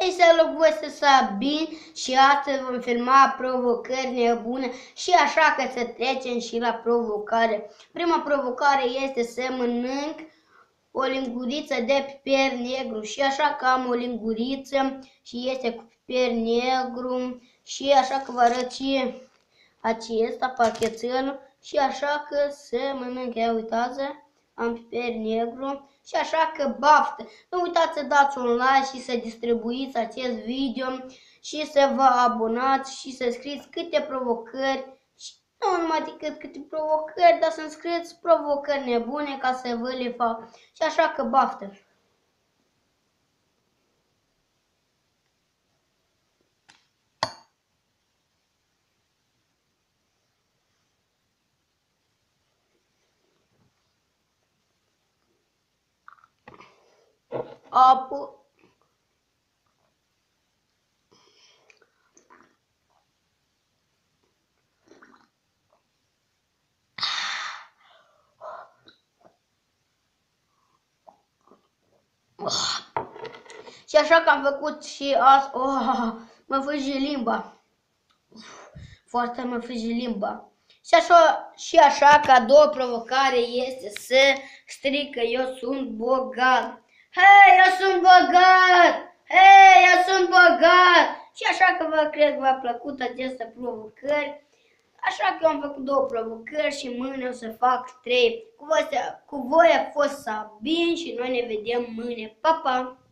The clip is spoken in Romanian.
Ei, salut, voi sunt Sabin și astăzi vom filma provocări nebune și așa că să trecem și la provocare. Prima provocare este să mănânc o linguriță de piper negru și așa că am o linguriță și este cu piper negru și așa că vă arăt și acesta pachetelul și așa că se mănâncă, ia uitați, am piper negru și așa că baftă. Nu uitați să dați un like și să distribuiți acest video și să vă abonați și să scrieți câte provocări și nu numai decât câte provocări, dar să scrieți provocări nebune ca să vă le fac. Și așa că baftă. Apă. Și așa că am făcut și asta. Mă fâge limba. Foarte mă fâge limba. Și așa că a doua provocare este să strică eu sunt bogat. Hei, eu sunt bogat! Hei, eu sunt bogat! Și așa că vă cred că v-a plăcut aceste provocări. Așa că eu am făcut două provocări și mâine o să fac 3. Cu voi a fost Sabin și noi ne vedem mâine. Pa, pa!